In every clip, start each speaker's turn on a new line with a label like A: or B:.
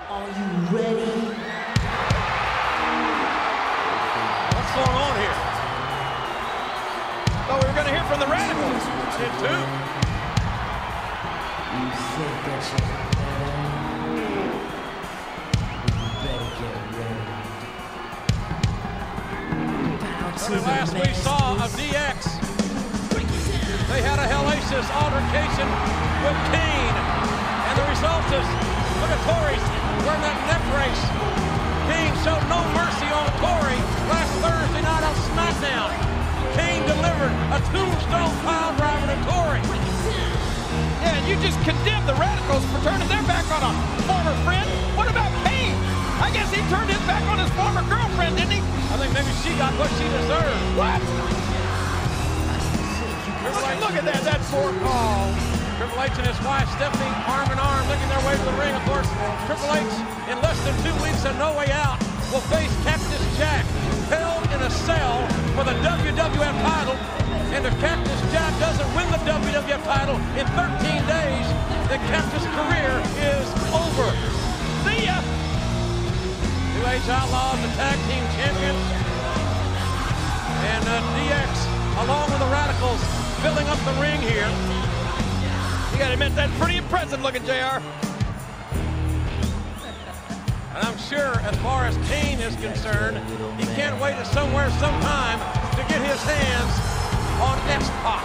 A: Are you ready?
B: What's going on here? Thought we were going to hear from the Radicals. Did too.
A: You think that you're better get ready. Bow to
B: The last we saw of DX, they had a hellacious altercation with Kane, and the result is, look at Tori's wearing that neck brace. Kane showed no mercy on Tori last Thursday night on SmackDown. Kane delivered a tombstone pile driver to Tori.
C: Yeah, and you just condemned the Radicals for turning their back on a former friend. What about Kane? I guess he turned his back on his former girlfriend, didn't he?
B: I think maybe she got what she deserved.
C: What? Look at that, that's for
B: Triple H and his wife Stephanie, arm in arm, making their way to the ring. Of course, Triple H, in less than 2 weeks and No Way Out, will face Cactus Jack, held in a cell for the WWF title. And if Cactus Jack doesn't win the WWF title in 13 days, then Cactus' career is over.
C: See ya!
B: New Age Outlaws, the tag team champions. And DX, along with the Radicals, filling up the ring here.
C: You gotta admit, that's pretty impressive looking, JR.
B: And I'm sure, as far as Kane is concerned, he can't wait somewhere, sometime to get his hands on X-Pac.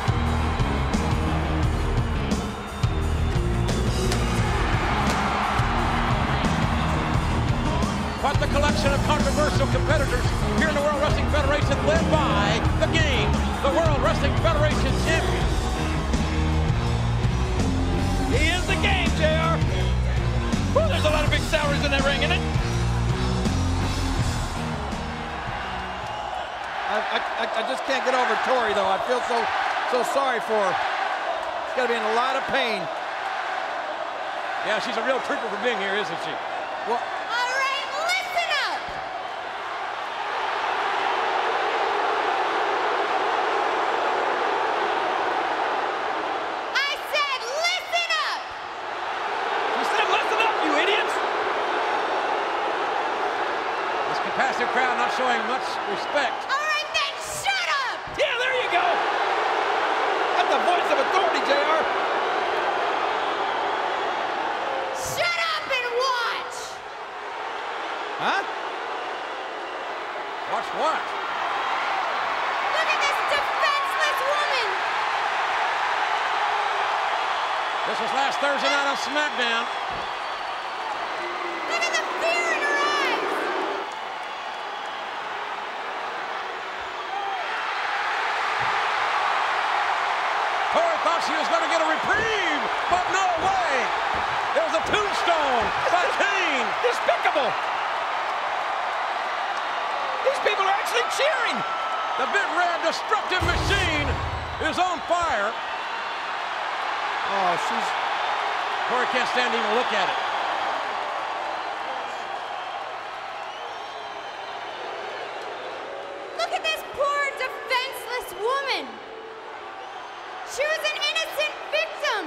B: Quite the collection of controversial competitors here in the World Wrestling Federation, led by The Game, the World Wrestling Federation champion.
C: He is the Game, JR. Whew, there's a lot of big salaries in that ring, isn't it? I just can't get over Tori, though. I feel so sorry for her. She's got to be in a lot of pain.
B: Yeah, she's a real trooper for being here, isn't she?
C: Well,
D: All right, listen up. I said listen up.
C: you said listen up, you idiots!
B: This capacitive crowd not showing much respect.
D: All right, then shut up.
C: Yeah, there you go! That's the voice of authority, JR.
D: Shut up and watch.
C: Huh?
B: Watch what?
D: Look at this defenseless woman.
B: This was last Thursday night on SmackDown.
D: Look at the fear in her eyes.
B: Tori thought she was going to get a reprieve, but no way. There was a tombstone by Kane.
C: Despicable! These people are actually cheering!
B: The big red destructive machine is on fire.
C: Oh,
B: Tori can't stand to even look at it.
D: Look at this poor defenseless woman. She was an innocent victim.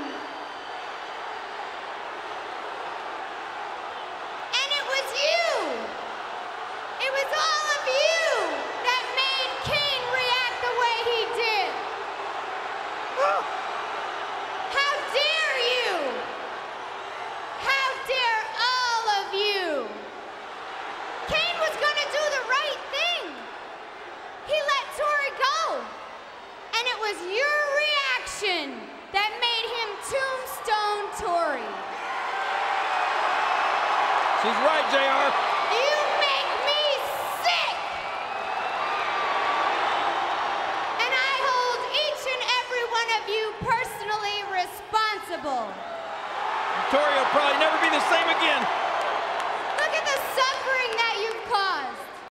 D: And it was you. It was all of you that made Kane react the way he did. How dare you? How dare all of you? Kane was gonna do the right thing. He let Tori go. And it was your reaction that made him tombstone Tori.
C: she's right, JR.
D: You make me sick! And I hold each and every one of you personally responsible.
C: Tori will probably never be the same again.